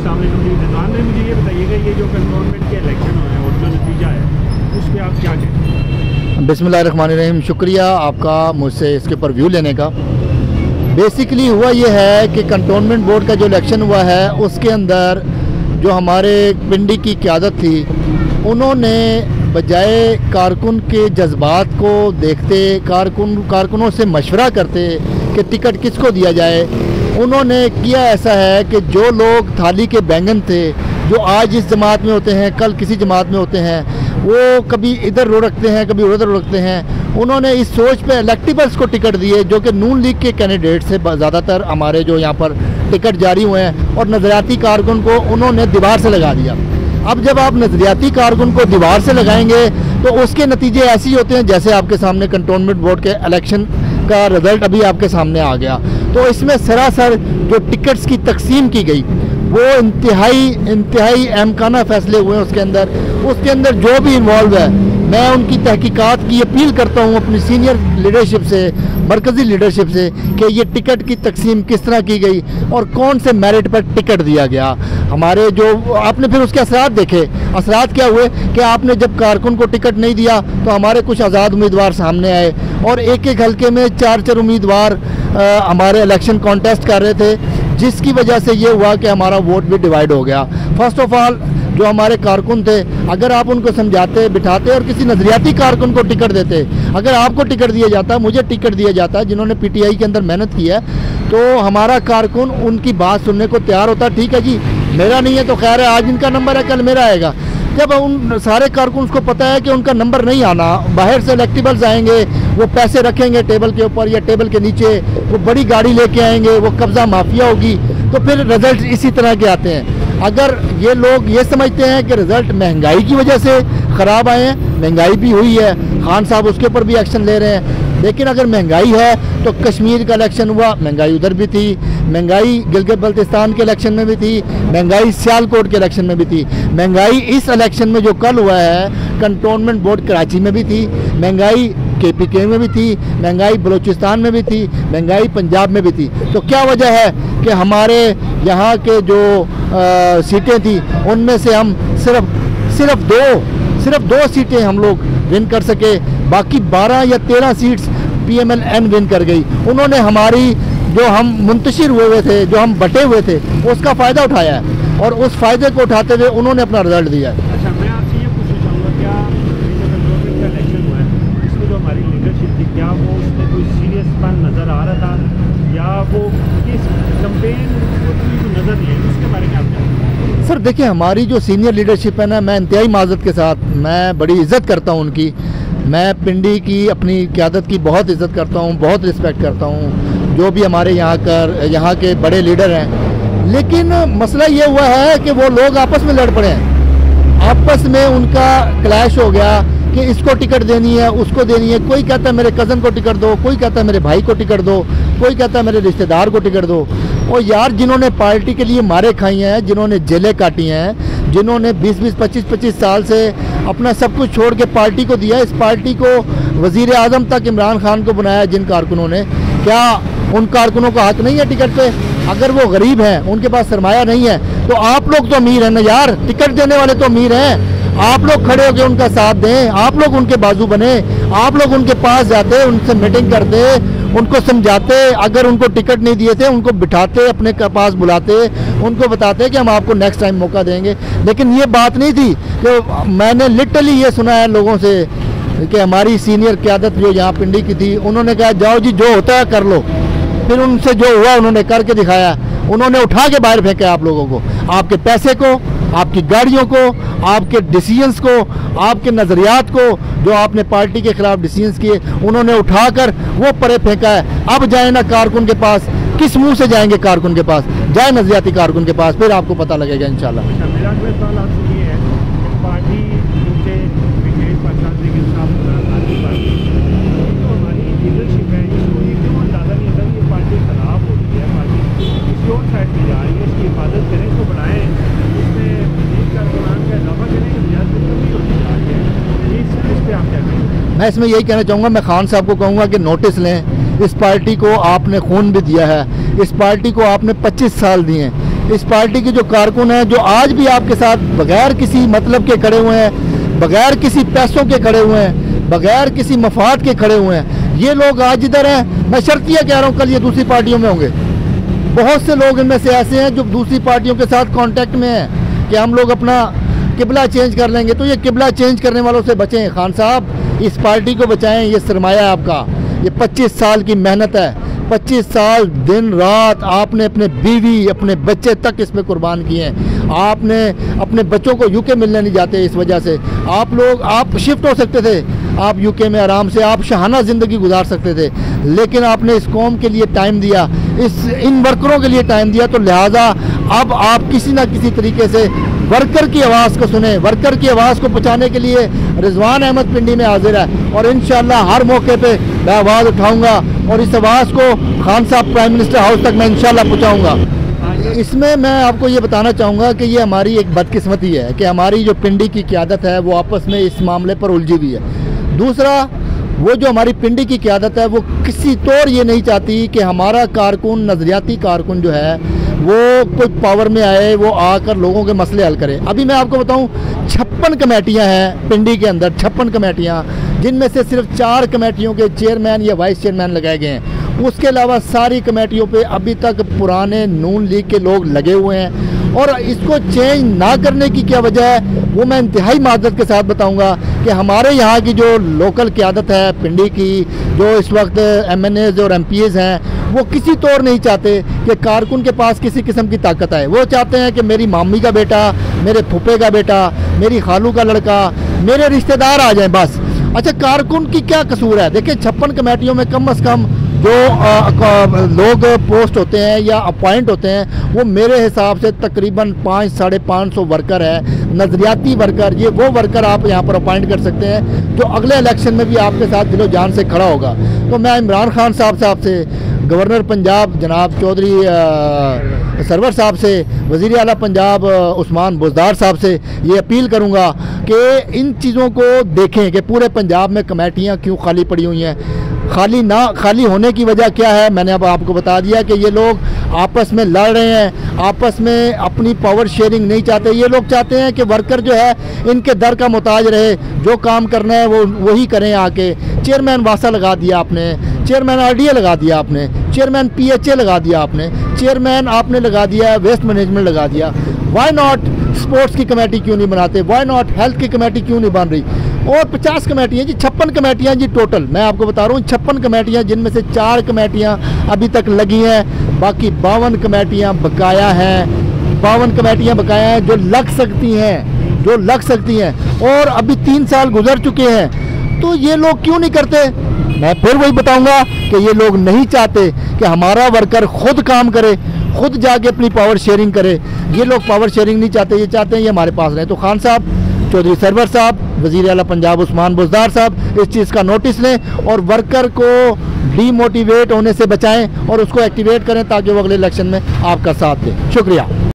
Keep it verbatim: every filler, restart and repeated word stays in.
अस्सलाम वालेकुम जी। निज़ाम भाई, मुझे ये बताइएगा, ये जो कंटोनमेंट के इलेक्शन हुए हैं और जो नतीजा है उस पर आप क्या कहें? बिस्मिल्लाहिर्रहमानिर्रहीम, शुक्रिया आपका मुझसे इसके ऊपर व्यू लेने का। बेसिकली हुआ ये है कि कंटोनमेंट बोर्ड का जो इलेक्शन हुआ है उसके अंदर जो हमारे पिंडी की क़यादत थी, उन्होंने बजाय कारकुन के जज्बात को देखते, कारकुन कारकुनों से मशवरा करते कि टिकट किसको दिया जाए, उन्होंने किया ऐसा है कि जो लोग थाली के बैंगन थे, जो आज इस जमात में होते हैं कल किसी जमात में होते हैं, वो कभी इधर लुढ़कते हैं कभी उधर लुढ़कते हैं, उन्होंने इस सोच पे इलेक्टिबल्स को टिकट दिए जो कि नून लीग के कैंडिडेट से ज़्यादातर हमारे जो यहाँ पर टिकट जारी हुए हैं, और नज़रियाती कारकुन को उन्होंने दीवार से लगा दिया। अब जब आप नज़रियाती कारकुन को दीवार से लगाएंगे तो उसके नतीजे ऐसे ही होते हैं जैसे आपके सामने कंटोनमेंट बोर्ड के इलेक्शन का रिज़ल्ट अभी आपके सामने आ गया। तो इसमें सरासर जो टिकट्स की तकसीम की गई वो इंतहाई इंतहाई अहमकाना फैसले हुए हैं उसके अंदर। उसके अंदर जो भी इन्वॉल्व है, मैं उनकी तहकीकात की अपील करता हूँ अपनी सीनियर लीडरशिप से, मरकज़ी लीडरशिप से, कि ये टिकट की तकसीम किस तरह की गई और कौन से मेरिट पर टिकट दिया गया। हमारे जो आपने फिर उसके असरात देखे, असरात क्या हुए कि आपने जब कारकुन को टिकट नहीं दिया तो हमारे कुछ आज़ाद उम्मीदवार सामने आए और एक एक हल्के में चार चार उम्मीदवार हमारे इलेक्शन कॉन्टेस्ट कर रहे थे, जिसकी वजह से ये हुआ कि हमारा वोट भी डिवाइड हो गया। फर्स्ट ऑफ ऑल जो हमारे कारकुन थे, अगर आप उनको समझाते बिठाते और किसी नज़रियाती कारकुन को टिकट देते, अगर आपको टिकट दिया जाता, मुझे टिकट दिया जाता जिन्होंने पीटीआई के अंदर मेहनत की है, तो हमारा कारकुन उनकी बात सुनने को तैयार होता। ठीक है जी, मेरा नहीं है तो खैर है, आज इनका नंबर है कल मेरा आएगा। जब उन सारे कारकुन को पता है कि उनका नंबर नहीं आना, बाहर से इलेक्टिबल्स आएंगे, वो पैसे रखेंगे टेबल के ऊपर या टेबल के नीचे, वो बड़ी गाड़ी लेके आएंगे, वो कब्जा माफिया होगी, तो फिर रिजल्ट इसी तरह के आते हैं। अगर ये लोग ये समझते हैं कि रिजल्ट महंगाई की वजह से ख़राब आए हैं, महंगाई भी हुई है, खान साहब उसके ऊपर भी एक्शन ले रहे हैं, लेकिन अगर महंगाई है तो कश्मीर का इलेक्शन हुआ, महंगाई उधर भी थी, महंगाई गिलगित बल्तिस्तान के इलेक्शन में भी थी, महंगाई सियालकोट के इलेक्शन में भी थी, महंगाई इस इलेक्शन में जो कल हुआ है कंटोनमेंट बोर्ड कराची में भी थी, महंगाई के पी के में भी थी, महंगाई बलूचिस्तान में भी थी, महंगाई पंजाब में भी थी। तो क्या वजह है कि हमारे यहाँ के जो आ, सीटें थी उनमें से हम सिर्फ सिर्फ दो सिर्फ दो सीटें हम लोग विन कर सके, बाकी बारह या तेरह seats P M L N win कर गई। उन्होंने हमारी जो हम मुंतशिर हुए हुए थे, जो हम बटे हुए थे, उसका फ़ायदा उठाया है और उस फ़ायदे को उठाते हुए उन्होंने अपना रिजल्ट दिया है। अच्छा, मैं आपसे ये पूछना चाहूँगा, क्या कंटोनमेंट का इलेक्शन हुआ है इसमें जो हमारी लीडरशिप थी, क्या वो उसमें कोई सीरियसपन नज़र आ रहा था या वो इस कैंपेन को नज़र नहीं है, उसके बारे में आप क्या? सर देखिए, हमारी जो सीनियर लीडरशिप है ना, मैं इंतहाई माज़रत के साथ, मैं बड़ी इज़्ज़त करता हूँ उनकी। मैं पिंडी की अपनी क़यादत की बहुत इज़्ज़त करता हूँ, बहुत रिस्पेक्ट करता हूँ, जो भी हमारे यहाँ कर यहाँ के बड़े लीडर हैं। लेकिन मसला ये हुआ है कि वो लोग आपस में लड़ पड़े हैं, आपस में उनका क्लैश हो गया कि इसको टिकट देनी है, उसको देनी है। कोई कहता है मेरे कज़न को टिकट दो, कोई कहता है मेरे भाई को टिकट दो, कोई कहता है मेरे रिश्तेदार को टिकट दो। और यार, जिन्होंने पार्टी के लिए मारे खाई हैं, जिन्होंने जेलें काटी हैं, जिन्होंने बीस बीस पच्चीस पच्चीस साल से अपना सब कुछ छोड़ के पार्टी को दिया, इस पार्टी को वज़ीर आज़म तक इमरान खान को बनाया जिन कारकुनों ने, क्या उन कारकुनों का हक नहीं है टिकट पे? अगर वो गरीब हैं, उनके पास सरमाया नहीं है, तो आप लोग तो अमीर हैं ना यार, टिकट देने वाले तो अमीर हैं। आप लोग खड़े होकर उनका साथ दें, आप लोग उनके बाजू बने, आप लोग उनके पास जाते, उनसे मीटिंग करते, उनको समझाते, अगर उनको टिकट नहीं दिए थे उनको बिठाते, अपने पास बुलाते, उनको बताते कि हम आपको नेक्स्ट टाइम मौका देंगे। लेकिन ये बात नहीं थी कि मैंने लिटरली ये सुना है लोगों से कि हमारी सीनियर क़यादत जो यहाँ पिंडी की थी, उन्होंने कहा जाओ जी जो होता है कर लो। फिर उनसे जो हुआ उन्होंने करके दिखाया, उन्होंने उठा के बाहर फेंका आप लोगों को, आपके पैसे को, आपकी गाड़ियों को, आपके डिसीजंस को, आपके नज़रियात को, जो आपने पार्टी के खिलाफ डिसीजंस किए, उन्होंने उठाकर वो परे फेंका है। अब जाए ना कारकुन के पास, किस मुंह से जाएंगे कारकुन के पास? जाए नज़रियाती कारकुन के पास, फिर आपको पता लगेगा इंशाल्लाह। मेरा सवाल आपसे ये है कि पार्टी के जो हमारी लीडरशिप है, इसको ये क्यों अंदाज़ा नहीं होता कि ये पार्टी खराब हो रही है, पार्टी किसी और साइड में जा रही है, इसकी हिफाजत करें, इसको बढ़ाएं, इसमें मज़ीद कारकुनान का इजाफा करें कि रियासत में कमी होती जा रही है। इस इस पर आप क्या कहेंगे? मैं इसमें यही कहना चाहूँगा, मैं खान साहब को कहूँगा कि नोटिस लें, इस पार्टी को आपने खून भी दिया है, इस पार्टी को आपने पच्चीस साल दिए हैं, इस पार्टी के जो कारकुन हैं, जो आज भी आपके साथ बगैर किसी मतलब के खड़े हुए हैं, बगैर किसी पैसों के खड़े हुए हैं, बगैर किसी मफाद के खड़े हुए हैं, ये लोग आज इधर हैं। मैं शर्तिया कह रहा हूँ, कल ये दूसरी पार्टियों में होंगे। बहुत से लोग इनमें से ऐसे हैं जो दूसरी पार्टियों के साथ कांटेक्ट में हैं कि हम लोग अपना किबला चेंज कर लेंगे। तो ये किबला चेंज करने वालों से बचें। खान साहब, इस पार्टी को बचाएं। ये सरमाया है आपका, ये पच्चीस साल की मेहनत है। पच्चीस साल दिन रात आपने अपने बीवी, अपने बच्चे तक इसमें कुर्बान किए हैं। आपने अपने बच्चों को यूके मिलने नहीं जाते इस वजह से। आप लोग आप शिफ्ट हो सकते थे, आप यूके में आराम से आप शहाना ज़िंदगी गुजार सकते थे, लेकिन आपने इस कौम के लिए टाइम दिया, इस इन वर्करों के लिए टाइम दिया। तो लिहाजा अब आप किसी ना किसी तरीके से वर्कर की आवाज़ को सुने। वर्कर की आवाज़ को पहुँचाने के लिए रिजवान अहमद पिंडी में हाजिर है और इंशाल्लाह हर मौके पे मैं आवाज़ उठाऊंगा और इस आवाज़ को खान साहब प्राइम मिनिस्टर हाउस तक मैं इंशाल्लाह पहुँचाऊँगा। इसमें मैं आपको ये बताना चाहूँगा कि ये हमारी एक बदकिस्मती है कि हमारी जो पिंडी की क़यादत है वो आपस में इस मामले पर उलझी हुई है। दूसरा, वो जो हमारी पिंडी की क़यादत है वो किसी तौर ये नहीं चाहती कि हमारा कारकुन, नज़रियाती कारकुन जो है वो कोई पावर में आए, वो आकर लोगों के मसले हल करे। अभी मैं आपको बताऊं, छप्पन कमेटियां हैं पिंडी के अंदर, छप्पन कमेटियां, जिनमें से सिर्फ चार कमेटियों के चेयरमैन या वाइस चेयरमैन लगाए गए हैं। उसके अलावा सारी कमेटियों पे अभी तक पुराने नून लीग के लोग लगे हुए हैं और इसको चेंज ना करने की क्या वजह है वो मैं इंतहाई माजरत के साथ बताऊंगा कि हमारे यहाँ की जो लोकल क़यादत है पिंडी की, जो इस वक्त एम एन एज़ और एम पी एज़ हैं, वो किसी तौर नहीं चाहते कि कारकुन के पास किसी किस्म की ताकत आए। वो चाहते हैं कि मेरी मामी का बेटा, मेरे फूफे का बेटा, मेरी खालू का लड़का, मेरे रिश्तेदार आ जाएं बस। अच्छा, कारकुन की क्या कसूर है? देखिए, छप्पन कमेटियों में कम अज़ कम जो आ, लोग पोस्ट होते हैं या अपॉइंट होते हैं वो मेरे हिसाब से तकरीबन पाँच साढ़े पाँच सौ वर्कर है, नज़रियाती वर्कर। ये वो वर्कर आप यहाँ पर अपॉइंट कर सकते हैं जो अगले इलेक्शन में भी आपके साथ दिलो जान से खड़ा होगा। तो मैं इमरान खान साहब साहब से, गवर्नर पंजाब जनाब चौधरी सरवर साहब से, वज़ीर आला पंजाब उस्मान बुज़दार साहब से ये अपील करूँगा कि इन चीज़ों को देखें कि पूरे पंजाब में कमेटियाँ क्यों खाली पड़ी हुई हैं। खाली ना खाली होने की वजह क्या है, मैंने अब आपको बता दिया कि ये लोग आपस में लड़ रहे हैं, आपस में अपनी पावर शेयरिंग नहीं चाहते। ये लोग चाहते हैं कि वर्कर जो है इनके दर का मोहताज रहे, जो काम करना है वो वही करें आके। चेयरमैन वासा लगा दिया आपने, चेयरमैन आर डी ए लगा दिया आपने, चेयरमैन पी एच ए लगा दिया आपने, चेयरमैन आपने लगा दिया, वेस्ट मैनेजमेंट लगा दिया। वाई नॉट स्पोर्ट्स की कमेटी क्यों नहीं बनाते? वाई नॉट हेल्थ की कमेटी क्यों नहीं बन रही? और पचास कमेटियाँ जी, छप्पन कमेटियाँ जी टोटल मैं आपको बता रहा हूँ, छप्पन कमेटियाँ, जिनमें से चार कमेटियाँ अभी तक लगी हैं, बाकी बावन कमेटियाँ बकाया हैं। बावन कमेटियाँ बकाया हैं जो लग सकती हैं, जो लग सकती हैं और अभी तीन साल गुजर चुके हैं। तो ये लोग क्यों नहीं करते? मैं फिर वही बताऊंगा कि ये लोग नहीं चाहते कि हमारा वर्कर खुद काम करे, खुद जाके अपनी पावर शेयरिंग करे। ये लोग पावर शेयरिंग नहीं चाहते, ये चाहते हैं ये हमारे पास रहे। तो खान साहब, चौधरी सरवर साहब, वज़ीर आला पंजाब उस्मान बुज़दार साहब इस चीज़ का नोटिस लें और वर्कर को डीमोटिवेट होने से बचाएं और उसको एक्टिवेट करें ताकि वो अगले इलेक्शन में आपका साथ दें। शुक्रिया।